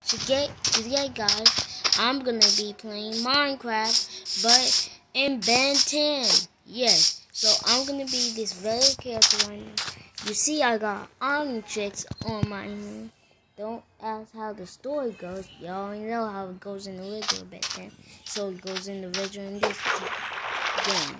Today, guys, I'm gonna be playing Minecraft, but in Ben 10. Yes, so I'm gonna be this very character right now. You see, I got army tricks on my hand. Don't ask how the story goes. You already know how it goes in the original Ben 10. So it goes in the original in this game.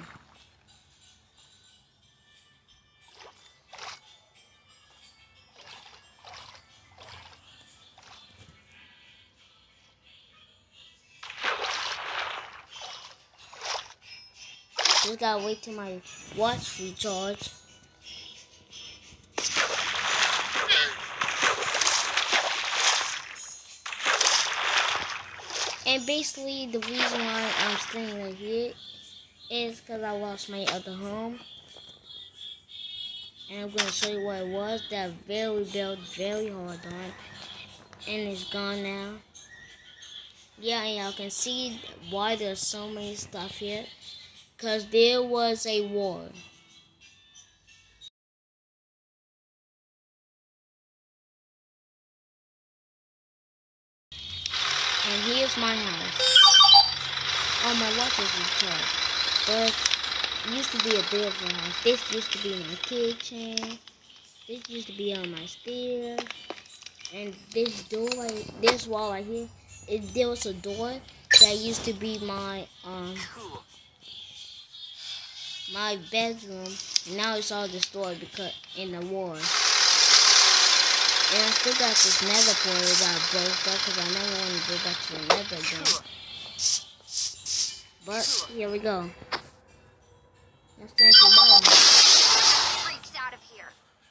Just gotta wait till my watch recharge. And basically, the reason why I'm staying right here is because I lost my other home. And I'm going to show you what it was that I built very hard on. And it's gone now. Yeah, and y'all can see why there's so many stuff here. Because there was a war. And here's my house. Oh, my watch is recharged. But it used to be a beautiful house. This used to be my kitchen. This used to be on my stairs. And this door, this wall right here, there was a door that used to be my my bedroom, and now it's all destroyed because in the war. And I still got this nether portal that I broke up because I never want to go back to the nether again. But here we go. Let's take the bottom. Freaks out of here.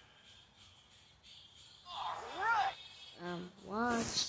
Watch.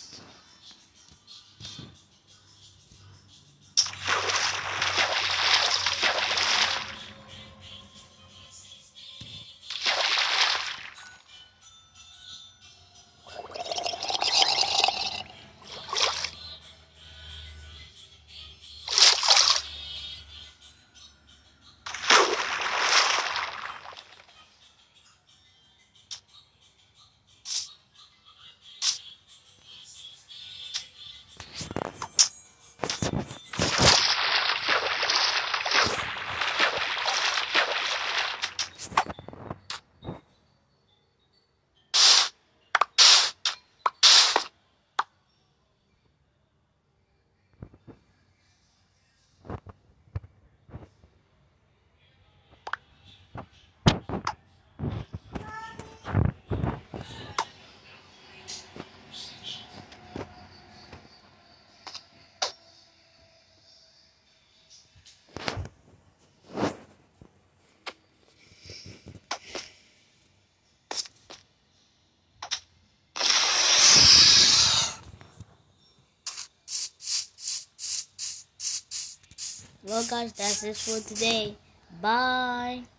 Well, guys, that's it for today. Bye.